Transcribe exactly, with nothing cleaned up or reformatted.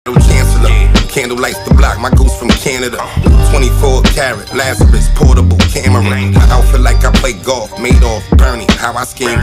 Chancellor, candle lights the block, my goose from Canada. Twenty-four karat, Lazarus, portable camera. My outfit like I play golf, Madoff, Bernie. How I scheme,